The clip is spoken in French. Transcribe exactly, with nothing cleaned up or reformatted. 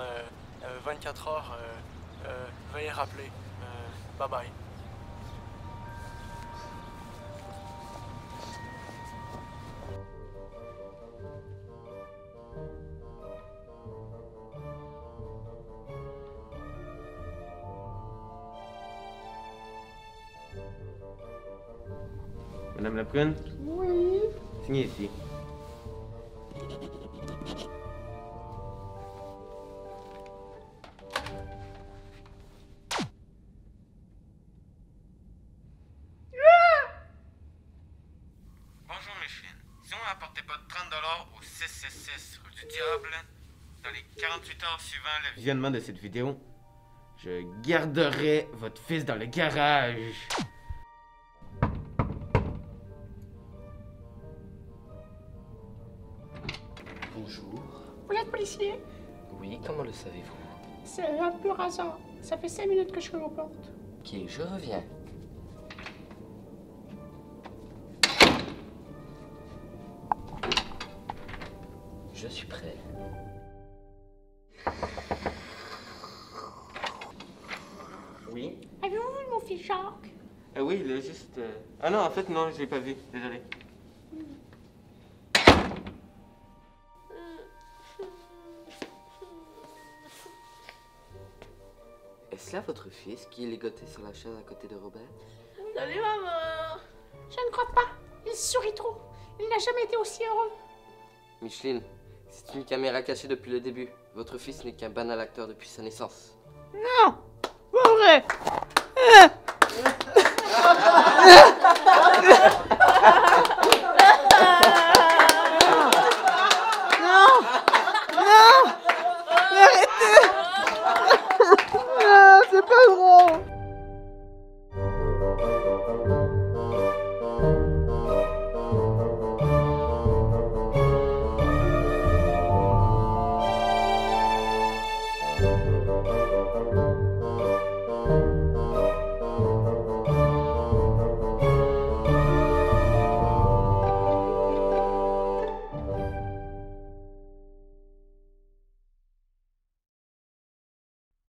euh, euh, vingt-quatre heures, euh, euh, veuillez rappeler. Euh, bye bye. Madame la prune? Oui. Signez ici. Bonjour Micheline. Si on n'apportait pas de trente dollars au six cent soixante-six rue du Diable, dans les quarante-huit heures suivant le visionnement de cette vidéo, je garderai votre fils dans le garage. Bonjour. Vous êtes policier? Oui, comment le savez-vous? C'est un peu hasard. Ça fait cinq minutes que je suis aux portes. Ok, je reviens. Je suis prêt. Oui? Avez-vous vu mon fils Jacques? Ah oui, il est juste... euh, Ah non, en fait, non, je l'ai pas vu. Désolé. Est-ce là votre fils qui est ligoté sur la chaise à côté de Robert? Salut maman. Je ne crois pas. Il sourit trop. Il n'a jamais été aussi heureux. Micheline, c'est une caméra cachée depuis le début. Votre fils n'est qu'un banal acteur depuis sa naissance. Non, pas vrai. Non, non, arrêtez. Ah, c'est pas drôle.